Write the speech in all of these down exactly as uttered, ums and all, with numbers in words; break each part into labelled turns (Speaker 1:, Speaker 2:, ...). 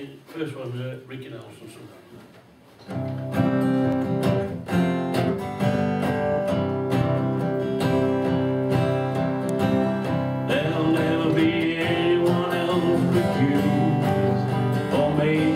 Speaker 1: the first one's uh, Ricky Nelson. There'll never be anyone else but you or me.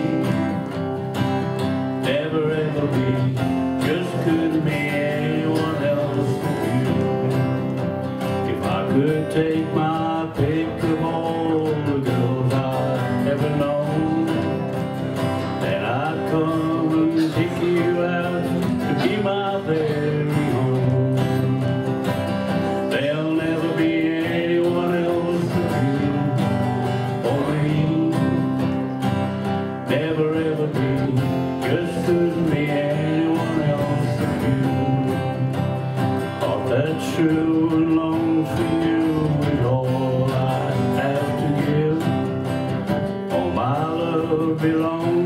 Speaker 1: Never ever be, just couldn't be anyone else but you. If I could take my pick of all the girls I've ever known, then I'd come and take you out to be my very home. There'll never be anyone else but you or me. Never ever be, just couldn't be anyone else but you. Thought that's true and longs for you is all I have to give. All my love belongs